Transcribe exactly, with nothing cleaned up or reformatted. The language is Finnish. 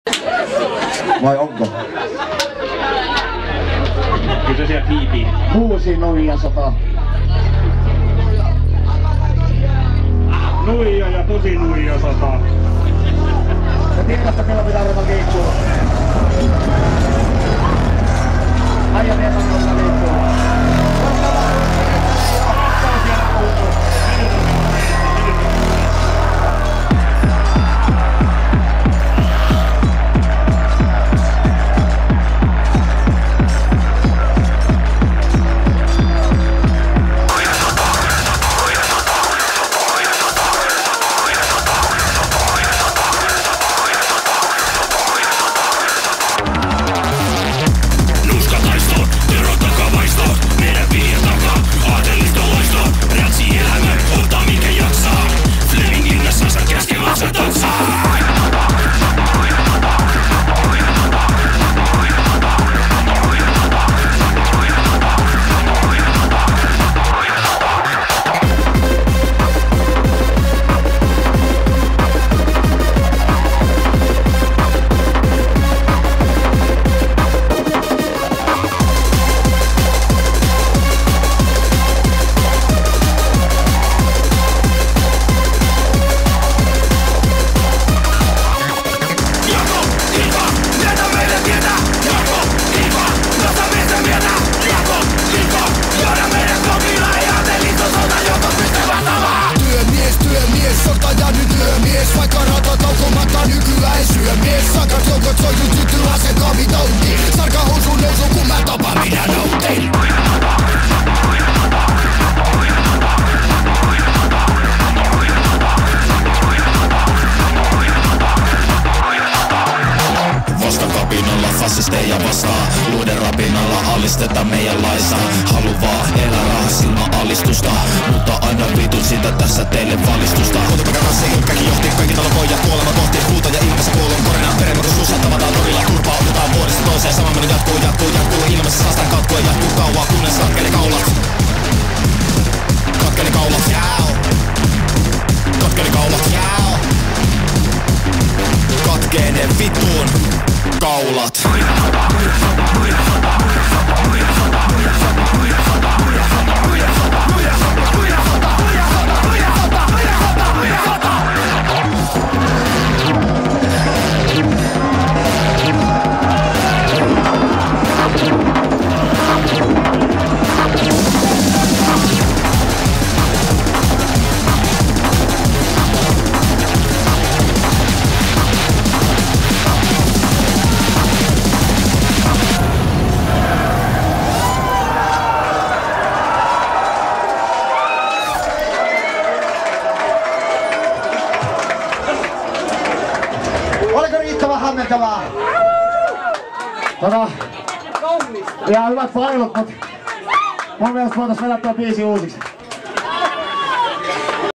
Vai onko? Kyllä se sieltä hiipii. Uusi Nuija sata. Nuija ja tosi Nuija sata. Ja tiedätte milloin pitää ruveta liikkuu. Aija tiedätte milloin liikkuu. Fasisteja vastaan, luiden rapinalla alisteta meidän laissa. Halu vaan elää rahas ilman alistusta, mutta aina vitut sitä tässä teille valistusta. Kotipakana sinkkäkin johti, kaikki talon pojat kuolema kohti. Huuta ja ilmassa kuulun korina, peremmäkö sussa tavataan torilla. Turpaa otetaan vuodesta toiseen, sama meno jatkuu, jatkuu, jatkuu. Ilmassa saastaan katkuu ja jatkuu kauan, kunnes katkeli kaulat. Katkeli kaulat, jää. Katkeli kaulat, jää. Katkee ne vittuun kaulat. Oliko riittävän hämmentävää? Tota, ihan hyvät failut, mut mun mielestä voitais vedä tuo biisi uusiksi.